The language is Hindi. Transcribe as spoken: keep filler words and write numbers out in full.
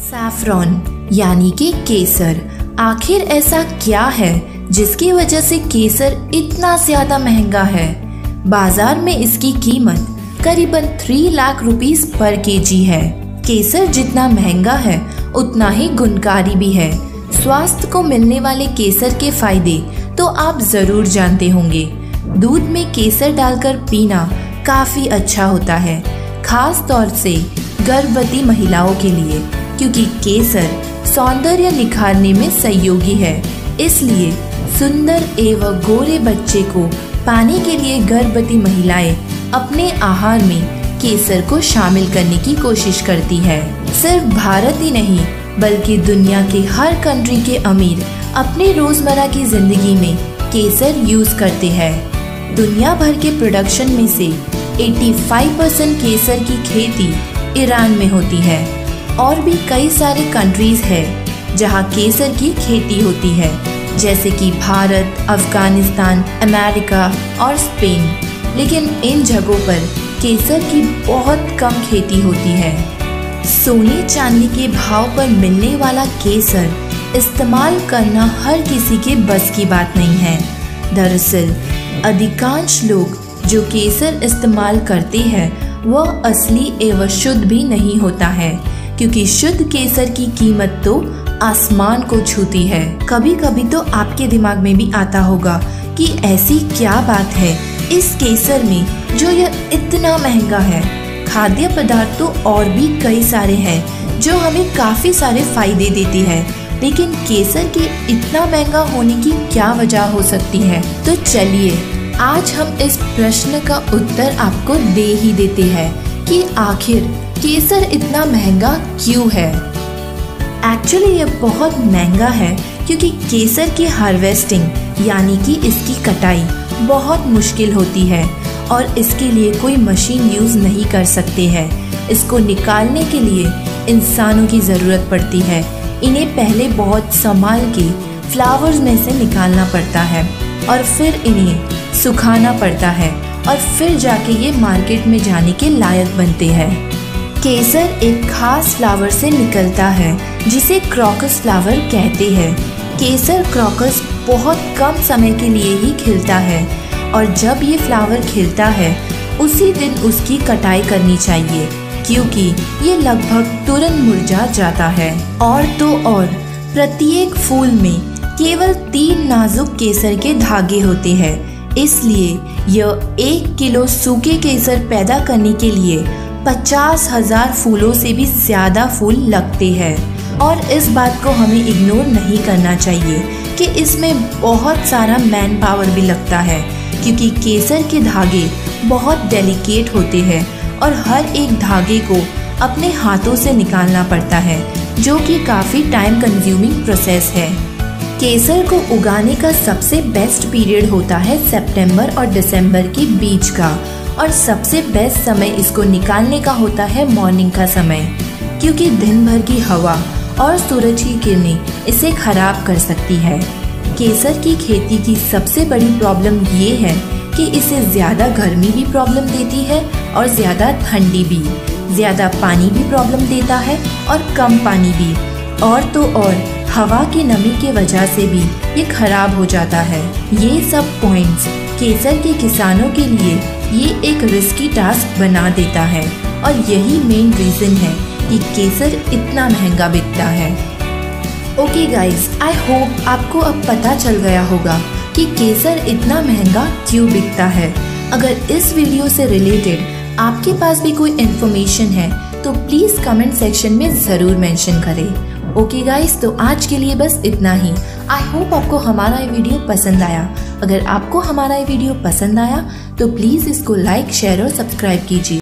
सैफरॉन यानी कि केसर, आखिर ऐसा क्या है जिसकी वजह से केसर इतना ज्यादा महंगा है। बाजार में इसकी कीमत करीबन three lakh rupees per KG है। केसर जितना महंगा है उतना ही गुणकारी भी है। स्वास्थ्य को मिलने वाले केसर के फायदे तो आप जरूर जानते होंगे। दूध में केसर डालकर पीना काफी अच्छा होता है, खास तौर से गर्भवती महिलाओं के लिए, क्योंकि केसर सौंदर्य निखारने में सहयोगी है। इसलिए सुंदर एवं गोरे बच्चे को पाने के लिए गर्भवती महिलाएं अपने आहार में केसर को शामिल करने की कोशिश करती है। सिर्फ भारत ही नहीं बल्कि दुनिया के हर कंट्री के अमीर अपने रोजमर्रा की जिंदगी में केसर यूज करते हैं। दुनिया भर के प्रोडक्शन में से पचासी परसेंट केसर की खेती ईरान में होती है। और भी कई सारे कंट्रीज हैं जहां केसर की खेती होती है, जैसे कि भारत, अफगानिस्तान, अमेरिका और स्पेन। लेकिन इन जगहों पर केसर की बहुत कम खेती होती है। सोने चांदी के भाव पर मिलने वाला केसर इस्तेमाल करना हर किसी के बस की बात नहीं है। दरअसल अधिकांश लोग जो केसर इस्तेमाल करते हैं वह असली एवं शुद्ध भी नहीं होता है, क्योंकि शुद्ध केसर की कीमत तो आसमान को छूती है। कभी कभी तो आपके दिमाग में भी आता होगा कि ऐसी क्या बात है इस केसर में जो यह इतना महंगा है। खाद्य पदार्थ तो और भी कई सारे हैं जो हमें काफी सारे फायदे देते हैं, लेकिन केसर के इतना महंगा होने की क्या वजह हो सकती है। तो चलिए आज हम इस प्रश्न का उत्तर आपको दे ही देते हैं कि आखिर केसर इतना महंगा क्यों है। एक्चुअली ये बहुत महंगा है क्योंकि केसर की हार्वेस्टिंग यानी कि इसकी कटाई बहुत मुश्किल होती है और इसके लिए कोई मशीन यूज नहीं कर सकते हैं। इसको निकालने के लिए इंसानों की ज़रूरत पड़ती है। इन्हें पहले बहुत संभाल के फ्लावर्स में से निकालना पड़ता है और फिर इन्हें सुखाना पड़ता है और फिर जाके ये मार्केट में जाने के लायक बनते हैं। केसर एक खास फ्लावर से निकलता है जिसे क्रॉकस फ्लावर कहते हैं। केसर क्रॉकस बहुत कम समय के लिए ही खिलता है और जब ये फ्लावर खिलता है उसी दिन उसकी कटाई करनी चाहिए, क्योंकि ये लगभग तुरंत मुरझा जाता है। और तो और प्रत्येक फूल में केवल तीन नाजुक केसर के धागे होते हैं, इसलिए यह एक किलो सूखे केसर पैदा करने के लिए पचास हजार फूलों से भी ज्यादा फूल लगते हैं। और इस बात को हमें इग्नोर नहीं करना चाहिए कि इसमें बहुत सारा मैन पावर भी लगता है, क्योंकि केसर के धागे बहुत डेलिकेट होते हैं और हर एक धागे को अपने हाथों से निकालना पड़ता है, जो कि काफी टाइम कंज्यूमिंग प्रोसेस है। केसर को उगाने का सबसे बेस्ट पीरियड होता है सितंबर और दिसंबर के बीच का, और सबसे बेस्ट समय इसको निकालने का होता है मॉर्निंग का समय, क्योंकि दिन भर की हवा और सूरज की किरणें इसे खराब कर सकती है। केसर की खेती की सबसे बड़ी प्रॉब्लम ये है कि इसे ज्यादा गर्मी भी प्रॉब्लम देती है और ज्यादा ठंडी भी, ज्यादा पानी भी प्रॉब्लम देता है और कम पानी भी, और तो और हवा की नमी के वजह से भी ये खराब हो जाता है। ये सब पॉइंट्स केसर के किसानों के लिए ये एक रिस्की टास्क बना देता है और यही मेन रीजन है कि केसर इतना महंगा बिकता है। ओके गाइस, आई होप आपको अब पता चल गया होगा कि केसर इतना महंगा क्यों बिकता है। अगर इस वीडियो से रिलेटेड आपके पास भी कोई इन्फॉर्मेशन है तो प्लीज कमेंट सेक्शन में जरूर मेंशन करें। ओके गाइस, तो आज के लिए बस इतना ही। आई होप आपको हमारा ये वीडियो पसंद आया। अगर आपको हमारा ये वीडियो पसंद आया तो प्लीज इसको लाइक, शेयर और सब्सक्राइब कीजिए।